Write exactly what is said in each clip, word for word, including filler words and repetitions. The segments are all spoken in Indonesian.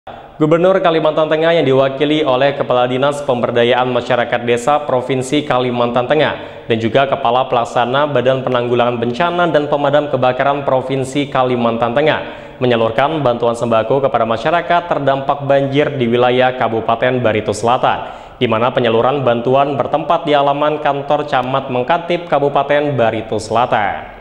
Gubernur Kalimantan Tengah yang diwakili oleh Kepala Dinas Pemberdayaan Masyarakat Desa Provinsi Kalimantan Tengah dan juga Kepala Pelaksana Badan Penanggulangan Bencana dan Pemadam Kebakaran Provinsi Kalimantan Tengah menyalurkan bantuan sembako kepada masyarakat terdampak banjir di wilayah Kabupaten Barito Selatan, di mana penyaluran bantuan bertempat di halaman kantor Camat Mengkatip Kabupaten Barito Selatan.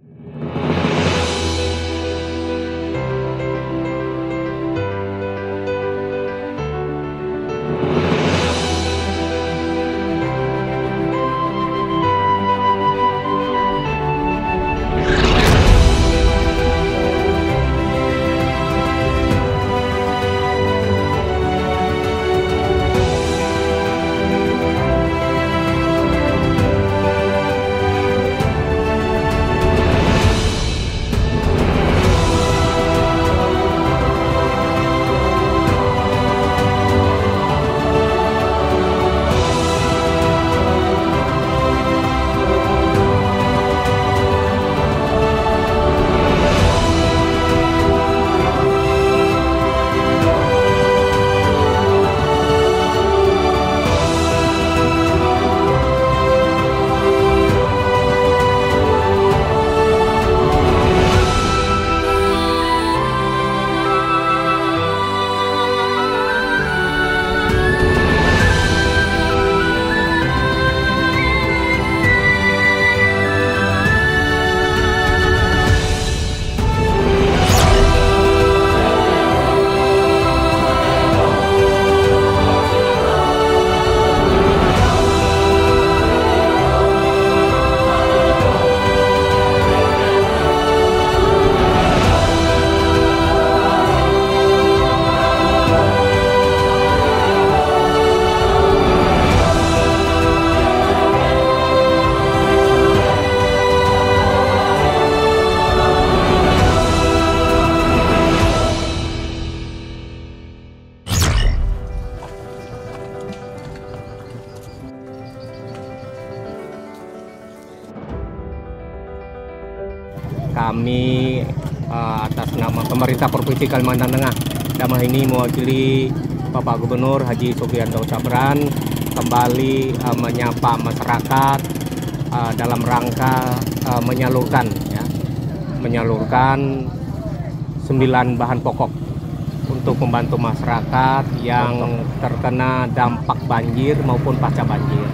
Kami uh, atas nama pemerintah Provinsi Kalimantan Tengah, dalam hal ini mewakili Bapak Gubernur Haji Supriyanto Sabran, kembali uh, menyapa masyarakat uh, dalam rangka uh, menyalurkan ya, menyalurkan sembilan bahan pokok untuk membantu masyarakat yang terkena dampak banjir maupun pasca banjir.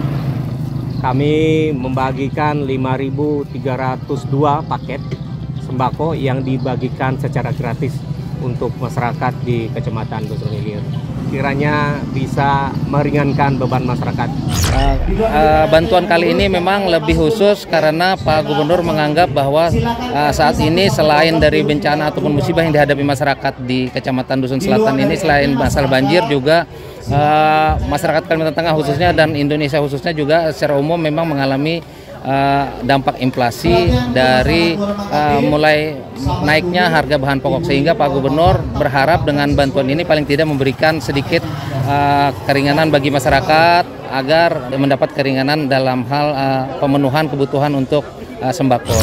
Kami membagikan lima ribu tiga ratus dua paket sembako yang dibagikan secara gratis untuk masyarakat di Kecamatan Dusun Hilir. Kiranya bisa meringankan beban masyarakat. Uh, uh, bantuan kali ini memang lebih khusus karena Pak Gubernur menganggap bahwa uh, saat ini selain dari bencana ataupun musibah yang dihadapi masyarakat di Kecamatan Dusun Selatan ini, selain masalah banjir juga uh, masyarakat Kalimantan Tengah khususnya dan Indonesia khususnya juga secara umum memang mengalami Uh, dampak inflasi dari uh, mulai naiknya harga bahan pokok, sehingga Pak Gubernur berharap dengan bantuan ini paling tidak memberikan sedikit uh, keringanan bagi masyarakat agar mendapat keringanan dalam hal uh, pemenuhan kebutuhan untuk uh, sembako.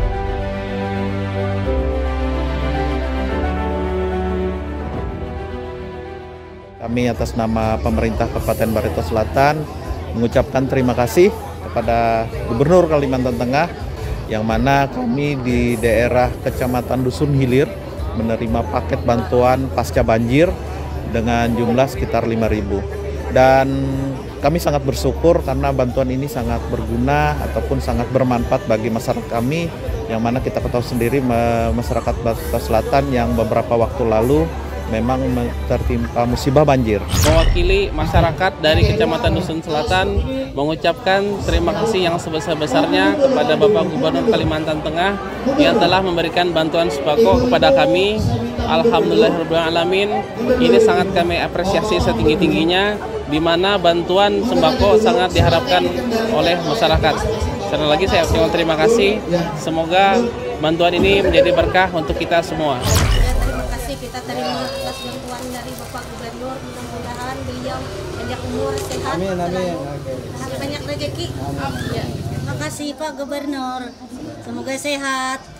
Kami atas nama pemerintah Kabupaten Barito Selatan mengucapkan terima kasih kepada Gubernur Kalimantan Tengah, yang mana kami di daerah Kecamatan Dusun Hilir menerima paket bantuan pasca banjir dengan jumlah sekitar lima ribu. Dan kami sangat bersyukur karena bantuan ini sangat berguna ataupun sangat bermanfaat bagi masyarakat kami, yang mana kita ketahui sendiri masyarakat Barito Selatan yang beberapa waktu lalu memang tertimpa musibah banjir. Mewakili masyarakat dari Kecamatan Dusun Selatan mengucapkan terima kasih yang sebesar-besarnya kepada Bapak Gubernur Kalimantan Tengah yang telah memberikan bantuan sembako kepada kami. Alhamdulillahirrahmanirrahim. Ini sangat kami apresiasi setinggi-tingginya, di mana bantuan sembako sangat diharapkan oleh masyarakat. Sekali lagi saya ucapkan terima kasih. Semoga bantuan ini menjadi berkah untuk kita semua. Kita terima atas bantuan dari Bapak Gubernur, mudah-mudahan beliau panjang umur, sehat, amin, amin. banyak rezeki. Ya. Terima kasih Pak Gubernur, semoga sehat.